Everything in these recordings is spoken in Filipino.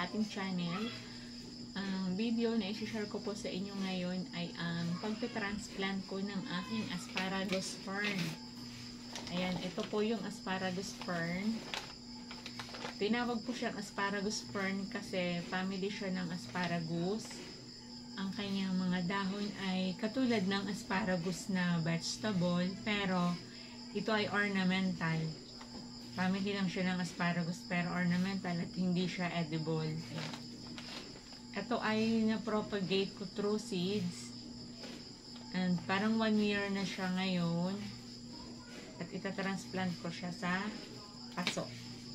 sa ating channel. Ang video na i-share ko po sa inyo ngayon ay ang pagpe-transplant ko ng aking Asparagus Fern. Ayan, ito po yung Asparagus Fern. Tinawag po siyang Asparagus Fern kasi family siya ng asparagus. Ang kanyang mga dahon ay katulad ng asparagus na vegetable, pero ito ay ornamental. Family lang siya ng asparagus pero ornamental at hindi siya edible. Ito ay na-propagate ko through seeds. And parang 1 year na siya ngayon. At itatransplant ko siya sa paso.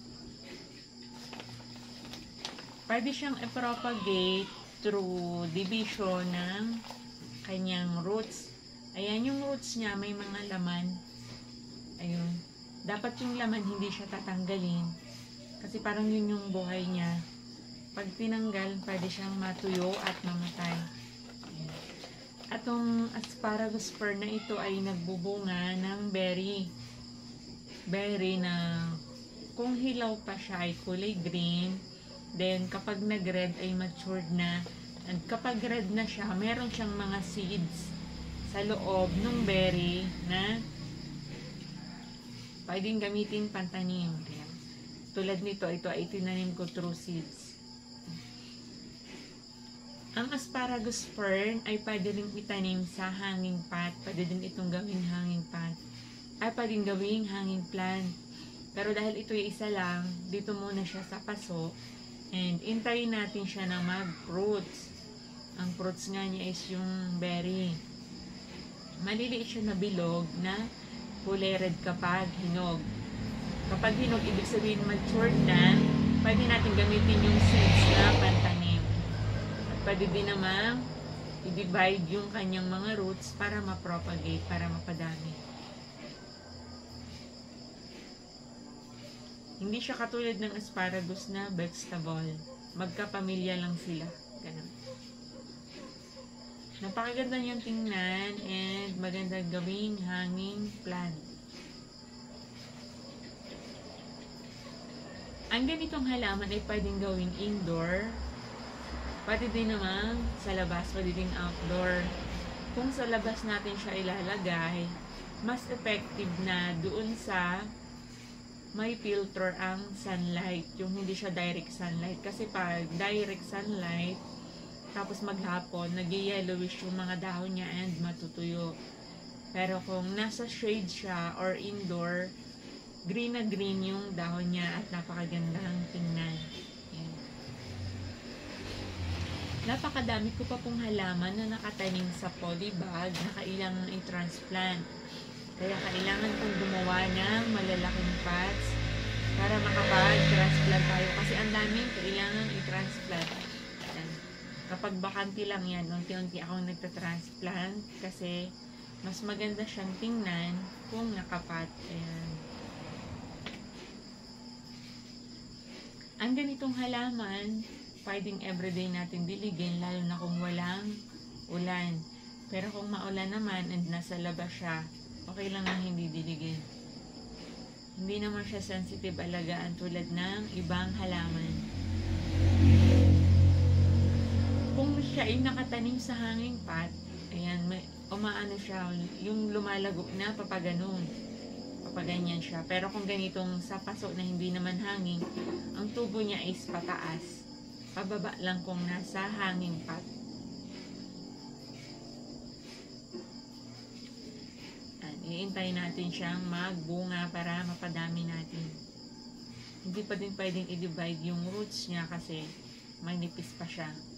Pwede siyang i-propagate through division ng kanyang roots. Ayan, yung roots niya may mga laman. Ayun. Dapat yung laman hindi siya tatanggalin. Kasi parang yun yung buhay niya. Pag tinanggal, pwede siyang matuyo at mamatay. Ayan. Atong Asparagus Fern na ito ay nagbubunga ng berry. Berry na kung hilaw pa siya ay kulay green. Then kapag nag-red ay matured na. And kapag red na siya, meron siyang mga seeds sa loob ng berry na pwedeng gamitin pantanim. Ayan. Tulad nito, ito ay tinanim ko through seeds. Ang Asparagus Fern ay pwede rin itanim sa hanging pot. Pwede din itong gawing hanging pot. Ay pwedeng gawing hanging plant. Pero dahil ito ay isa lang, dito muna siya sa paso. And intayin natin siya na mag-fruits. Ang fruits nga niya is yung berry. Maliliit siya na bilog na kulay red kapag hinog. Kapag hinog, ibig sabihin matured na, pwede natin gamitin yung seeds na pantanim. At pwede din namang i-divide yung kanyang mga roots para ma-propagate, para mapadami. Hindi siya katulad ng asparagus na vegetable. Magkapamilya lang sila. Ganun. Napakaganda niyang tingnan and maganda gawing hanging plant. Ang ganitong halaman ay pwedeng gawing indoor. Pwede din naman sa labas, pwede din outdoor. Kung sa labas natin siya ilalagay, mas effective na doon sa may filter ang sunlight. Yung hindi siya direct sunlight. Kasi pag direct sunlight, tapos maghapon, nag-yellowish yung mga dahon niya and matutuyo. Pero kung nasa shade siya or indoor, green na green yung dahon niya at napakagandang tingnan. Yan. Napakadami ko pa pong halaman na nakatanim sa polybag na kailangan i-transplant. Kaya kailangan kong gumawa ng malalaking pots para makapag-transplant tayo. Kasi ang daming kailangan i-transplant. Kapag bakante lang yan, unti-unti akong nagtatransplant kasi mas maganda siyang tingnan kung nakapat. Ayan. Ang ganitong halaman, pwedeng everyday natin diligin, lalo na kung walang ulan. Pero kung maulan naman and nasa labas siya, okay lang ang hindi diligin. Hindi naman siya sensitive alagaan tulad ng ibang halaman. Kung siya ay nakatanim sa hanging pot, ayan, may umaano siya, yung lumalago na papaganon. Papaganyan siya. Pero kung ganitong sa paso na hindi naman hanging, ang tubo niya is pataas. Pababa lang kung nasa hanging pot. Iintay natin siyang magbunga para mapadami natin. Hindi pa din pwedeng i-divide yung roots niya kasi may nipis pa siya.